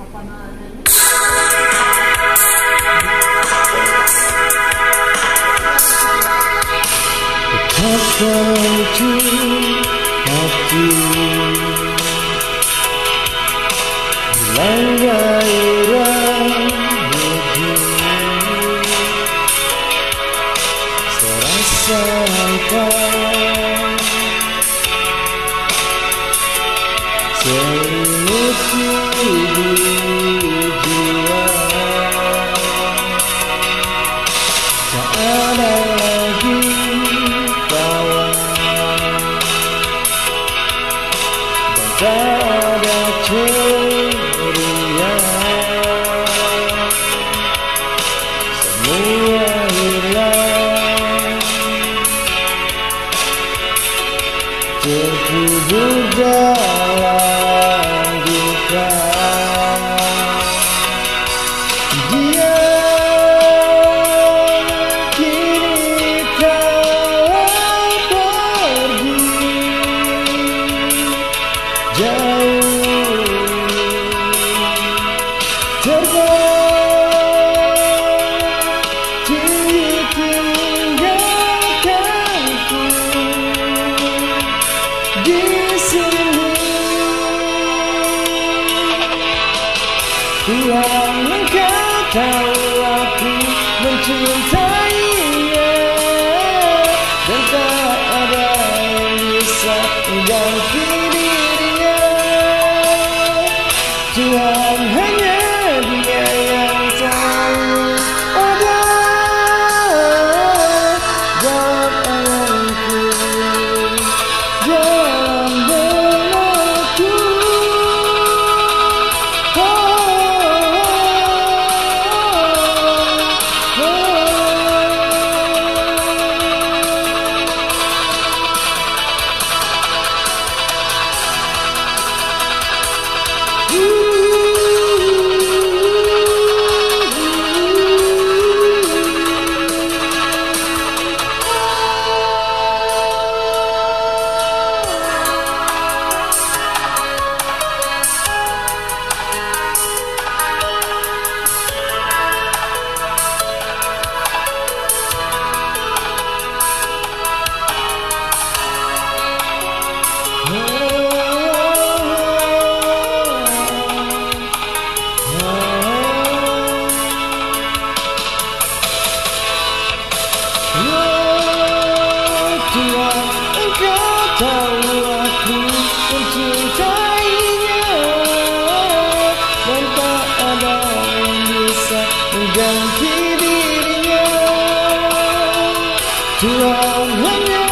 Tertuju hati langgairah hidup serasa selimuti di jiwa. Tak ada lagi kawan, tak ada ceria, semua hilang, terkubur dalam duka. Dia kini telah pergi jauh, terbang ditinggalkanku di sini. Tuhan, Engkau tahu aku mencintainya, dan tak ada yang bisa mengganti dirinya. Tuhan, hanya Dia yang tahu ada dalam anganku, dalam benakku. Tuhan, Engkau tahu aku mencintainya, dan tak ada yang bisa mengganti dirinya. Tuhan, hanya